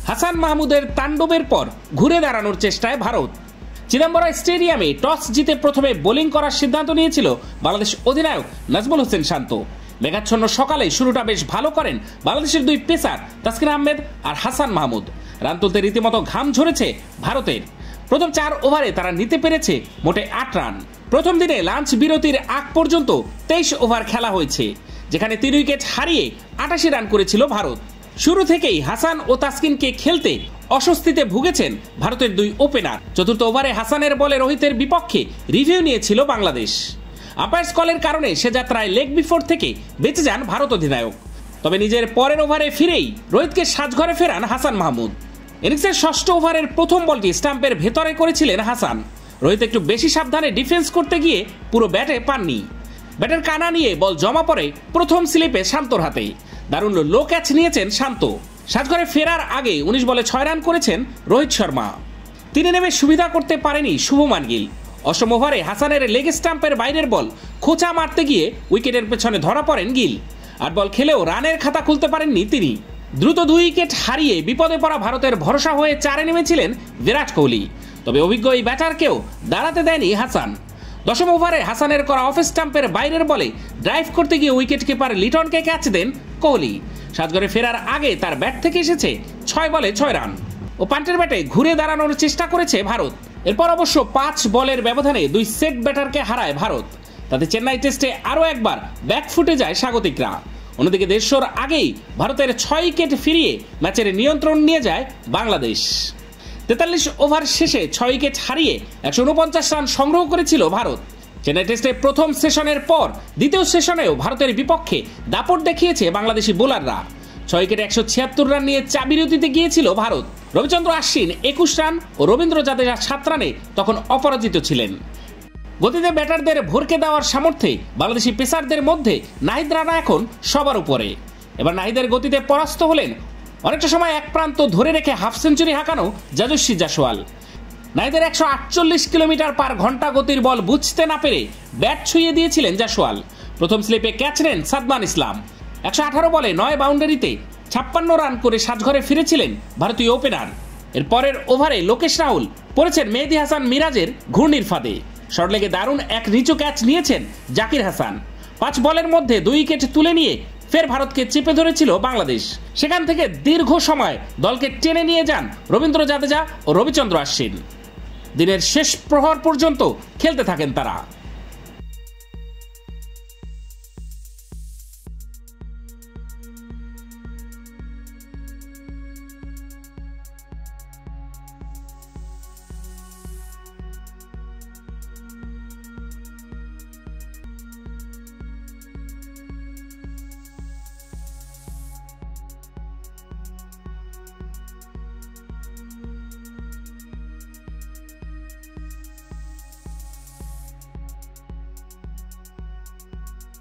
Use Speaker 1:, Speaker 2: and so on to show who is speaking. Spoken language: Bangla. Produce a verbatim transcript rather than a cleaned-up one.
Speaker 1: হাসান মাহমুদের তাণ্ডবের পর ঘুরে দাঁড়ানোর চেষ্টায় ভারত। চিদম্বরম স্টেডিয়ামে টস জিতে প্রথমে বোলিং করার সিদ্ধান্ত নিয়েছিল বাংলাদেশ অধিনায়ক নাজমুল হোসেন শান্ত। মেঘাচ্ছন্ন সকালে শুরুটা বেশ ভালো করেন বাংলাদেশের দুই পেসার তাসকিন আহমেদ আর হাসান মাহমুদ। রান তুলতে রীতিমতো ঘাম ঝরেছে ভারতের। প্রথম চার ওভারে তারা নিতে পেরেছে মোটে আট রান। প্রথম দিনে লাঞ্চ বিরতির আগ পর্যন্ত তেইশ ওভার খেলা হয়েছে, যেখানে তিন উইকেট হারিয়ে আটাশি রান করেছিল ভারত। শুরু থেকেই হাসান ও তাসকিনকে খেলতে অস্বস্তিতে ভুগেছেন ভারতের দুই ওপেনার। চতুর্থ ওভারে হাসানের বলে রোহিতের বিপক্ষে রিভিউ নিয়েছিল বাংলাদেশ। আম্পায়ার্স কলের কারণে সে যাত্রায় লেগ বিফোর থেকে বেঁচে যান ভারত অধিনায়ক। তবে নিজের পরের ওভারে ফিরেই রোহিতকে সাজঘরে ফেরান হাসান মাহমুদ। ইনিংসের ষষ্ঠ ওভারের প্রথম বলটি স্টাম্পের ভেতরে করেছিলেন হাসান। রোহিত একটু বেশি সাবধানে ডিফেন্স করতে গিয়ে পুরো ব্যাটে পাননি। ব্যাটের কানা নিয়ে বল জমা পড়ে প্রথম স্লিপে শান্তর হাতে। দারুণ লো ক্যাচ নিয়েছেন শান্ত। সাজঘরে ফেরার আগে উনিশ বলে ছয় রান করেছেন রোহিত শর্মা। তিনি নেমে সুবিধা করতে পারেনি শুভমান গিল। অষ্টম ওভারে হাসানের লেগ স্টাম্পের বাইরের বল খোঁচা মারতে গিয়ে উইকেটের পেছনে ধরা পড়েন গিল। আট বল খেলেও রানের খাতা খুলতে পারেননি তিনি। দ্রুত দুই উইকেট হারিয়ে বিপদে পড়া ভারতের ভরসা হয়ে চারে নেমেছিলেন বিরাট কোহলি। তবে অভিজ্ঞ এই ব্যাটারকেও দাঁড়াতে দেয়নি হাসান। দশম ওভারে হাসানের করা অফ স্টাম্পের বাইরের বলে ড্রাইভ করতে গিয়ে উইকেট কিপার লিটনকে ক্যাচ দেন কোহলি। সাজঘরে ফেরার আগে তার ব্যাট থেকে এসেছে ছয় বলে ছয় রান ও পান্টের ব্যাটে ঘুরে দাঁড়ানোর চেষ্টা করেছে ভারত। এরপর অবশ্য পাঁচ বলের ব্যবধানে দুই সেট ব্যাটারকে হারায় ভারত। তাতে চেন্নাই টেস্টে আরও একবার ব্যাকফুটে যায় স্বাগতিকরা। অন্যদিকে দেড়শোর আগেই ভারতের ছয় উইকেট ফিরিয়ে ম্যাচের নিয়ন্ত্রণ নিয়ে যায় বাংলাদেশ। তেতাল্লিশ ওভার শেষে ছয় উইকেট হারিয়ে একশো উনপঞ্চাশ রান সংগ্রহ করেছিল ভারত। চেন্নাই টেস্টে প্রথম সেশনের পর দ্বিতীয় সেশনেও ভারতের বিপক্ষে দাপট দেখিয়েছে বাংলাদেশি বোলাররা। ছয় উইকেটে একশো ছিয়াত্তর রান নিয়ে চা বিরতিতে গিয়েছিল ভারত। রবিচন্দ্র অশ্বিন একুশ রান ও রবীন্দ্র জাদেজা সাত রানে তখন অপরাজিত ছিলেন। গতিতে ব্যাটারদের ভরকে দেওয়ার সামর্থ্যে বাংলাদেশি পেসারদের মধ্যে নাহিদ রানা এখন সবার উপরে। এবার নাহিদের গতিতে পরাস্ত হলেন অনেকটা সময় এক প্রান্ত ধরে রেখে হাফ সেঞ্চুরি হাঁকানো যশস্বী জাসওয়াল। নাহিদের একশো আটচল্লিশ কিলোমিটার পার ঘন্টা গতির বল বুঝতে না পেরে ব্যাট ছুঁয়ে দিয়েছিলেন জাসওয়াল। প্রথম স্লিপে ক্যাচ নেন সাদমান ইসলাম। একশো আঠারো বলে নয় বাউন্ডারিতে ছাপ্পান্ন রান করে সাজঘরে ফিরেছিলেন ভারতীয় ওপেনার। এর পরের ওভারে লোকেশ রাহুল পড়েছেন মেহেদী হাসান মিরাজের ঘূর্ণির ফাঁদে। শর্টলেগে দারুণ এক নিচু ক্যাচ নিয়েছেন জাকির হাসান। পাঁচ বলের মধ্যে দুই উইকেট তুলে নিয়ে ফের ভারতকে চেপে ধরেছিল বাংলাদেশ। সেখান থেকে দীর্ঘ সময় দলকে টেনে নিয়ে যান রবীন্দ্র জাদেজা ও রবিচন্দ্র অশ্বিন। দিনের শেষ প্রহর পর্যন্ত খেলতে থাকেন তারা।